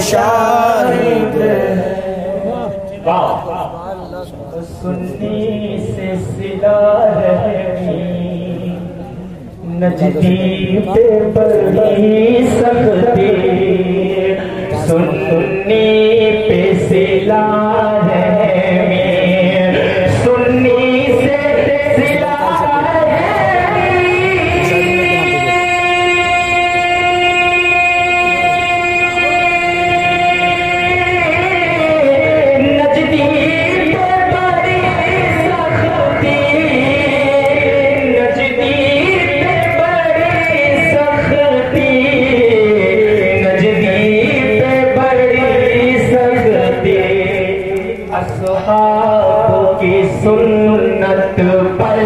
मुशाहिद सुन्नी से सिला रहमी नजदी पे बड़ी सख्ती सुन्नी पे सिला रहमी सुन्नी से सिला की सुन्नत पर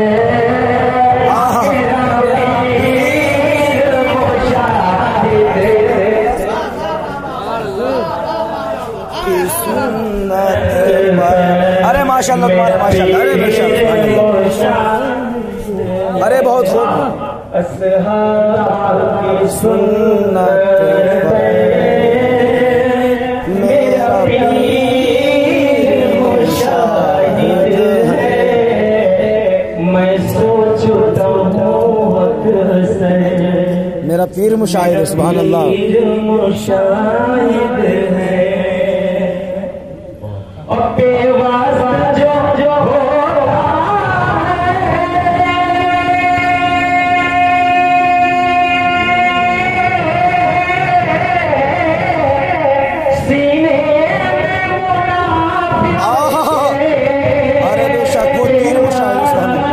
अरे माशाल्लाह तुम्हारे माशाल्लाह अरे माशाल्लाह अरे बहुत खूब की सुन्नत मेरा पीर मुशाहिद है सुभान अल्लाह मुशाहिद है और बेवास्ता जो जो हो सीने अरे बेशक वो पीर मुशाहिद सुभान अल्लाह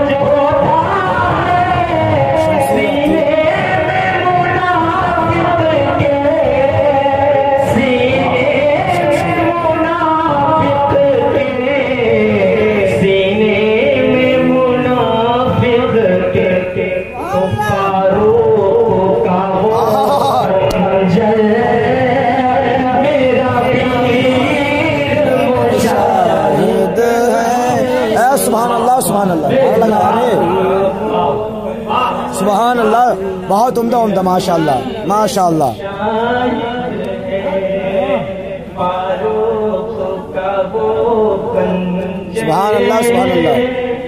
सुभान अल्लाह बहुत उम्दा उम्दा माशाल्लाह माशाल्लाह सुभान अल्लाह सुभान अल्लाह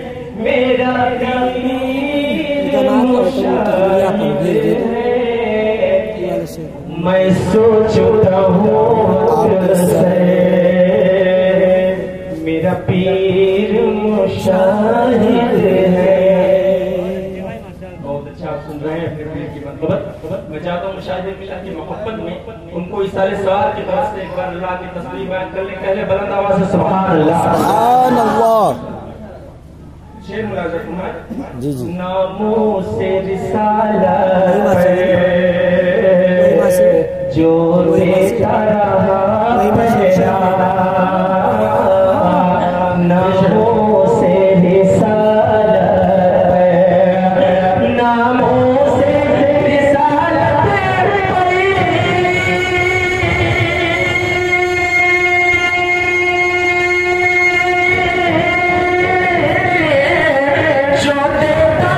मैं सोचता हूँ मेरा पीर मुशाहिद है। बहुत अच्छा आप सुन रहे हैं अपने पीर की मनक़बत। मैं चाहता हूँ मुशाहिद मिल्लत की मोहब्बत में उनको इस सारे सवाल की तरफ से एक बार अल्लाह की तस्बीह बयान करने पहले बुलंद आवाज़ से सुभान अल्लाह सुभान अल्लाह शेर मुलाज़ा फरमाए जी जी नामों से रिसालत जो देता रहा नामों से रिसालत नामों से रिसालत जो देता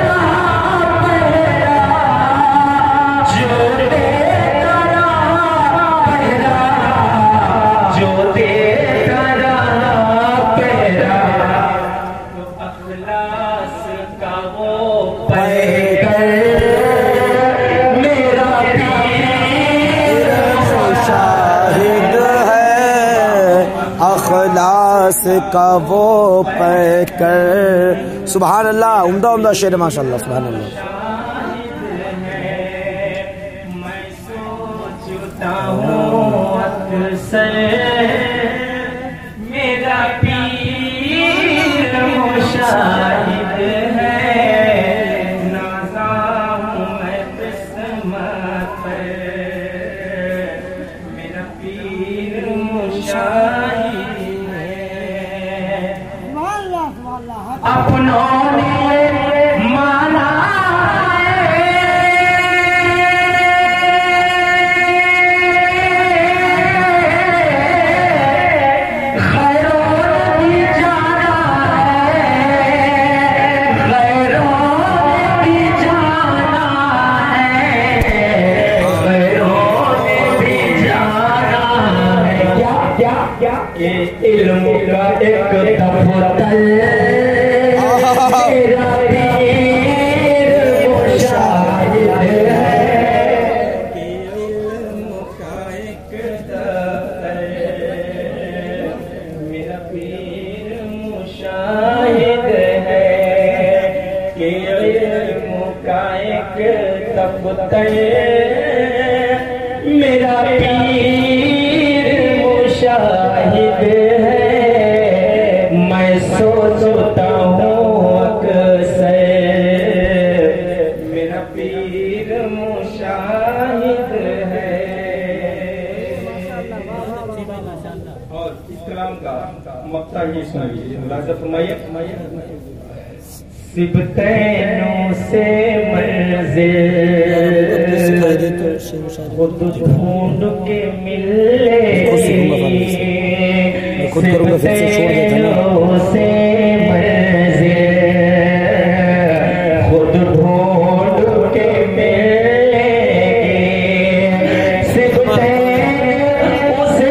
अखलास का वो पैकर सुभान अल्लाह उम्दा उम्दा शेर माशाल्लाह सुभान अल्लाह मैं सोचता हूँ अक्सर मेरा पीर मुशाहिद है नाज़ा हूँ मैं किस्मत पर मेरा पीर मुशाहिद अपनों ने माना अख्तर मेरा पीर मुशाहिद है, मैं सोचता हूँ अक्सर मेरा पीर मुशाहिद है। और इस कलाम का मक्ता ये सुनिए, मुलाज़ा फरमाइए। सिबतैनों से मंज़िल खुद ढूंढ के मिले, सिबतैनों से मंज़िल खुद ढूंढ के मिले, सिबतैनों से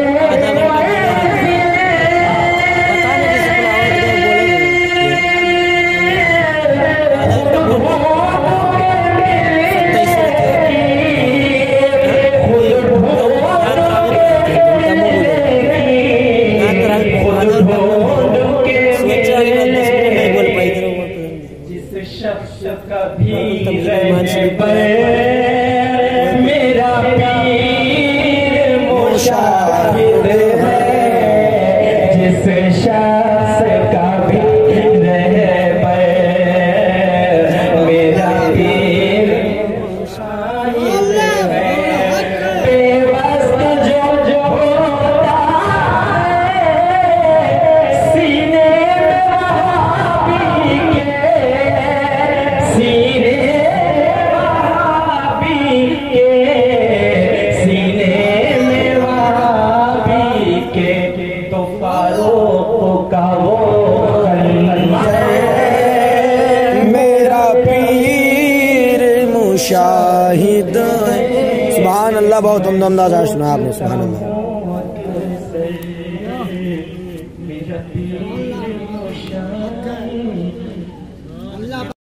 शख्स का भी रहने पर मेरा पीर मुशाहिद है, जिस शख्स का भी रहने पर मेरा पीर मुशाहिद है। बेवस्त जो होता है सीने तो फारूक का वो मेरा पीर मुशाहिद है। सुभान अल्लाह, बहुत उम्दा अंदाज़ सुना आपने, सुभान अल्लाह।